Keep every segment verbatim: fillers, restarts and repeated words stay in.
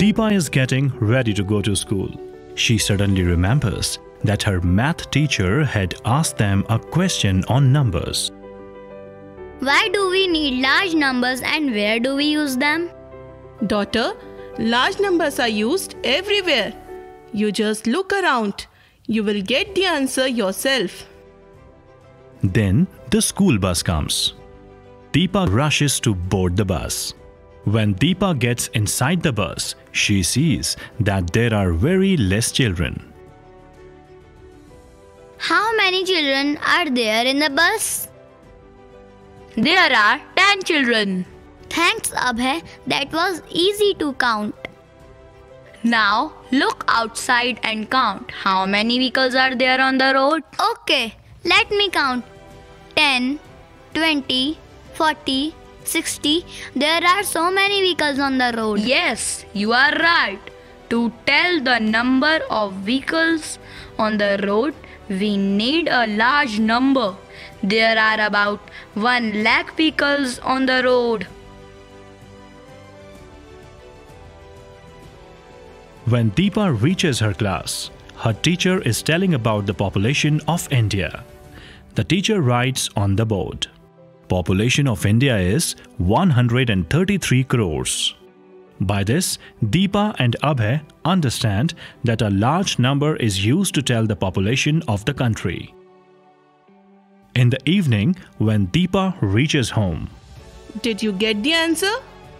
Deepa is getting ready to go to school. She suddenly remembers that her math teacher had asked them a question on numbers. Why do we need large numbers and where do we use them? Daughter, large numbers are used everywhere. You just look around. You will get the answer yourself. Then the school bus comes. Deepa rushes to board the bus. When Deepa gets inside the bus, she sees that there are very less children. How many children are there in the bus? There are ten children. Thanks, Abhay. That was easy to count. Now look outside and count how many vehicles are there on the road. Okay, let me count. ten, twenty, forty, sixty. There are so many vehicles on the road. Yes, you are right. To tell the number of vehicles on the road, we need a large number. There are about one lakh vehicles on the road. When Deepa reaches her class, her teacher is telling about the population of India. The teacher writes on the board, population of India is one hundred thirty-three crores. By this, Deepa and Abhay understand that a large number is used to tell the population of the country. In the evening, when Deepa reaches home, Did you get the answer?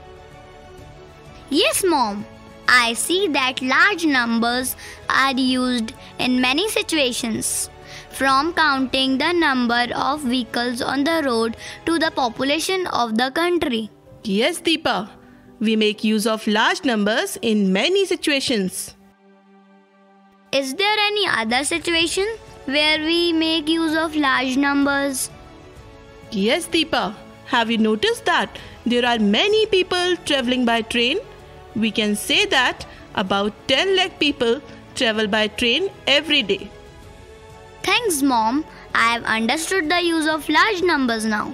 Yes, Mom. I see that large numbers are used in many situations, from counting the number of vehicles on the road to the population of the country. Yes, Deepa. We make use of large numbers in many situations. Is there any other situation where we make use of large numbers? Yes, Deepa. Have you noticed that there are many people traveling by train? We can say that about ten lakh people travel by train every day. Thanks, Mom. I have understood the use of large numbers now.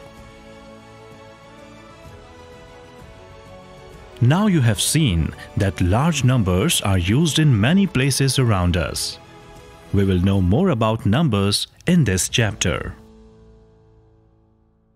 now you have seen that large numbers are used in many places around us. We will know more about numbers in this chapter.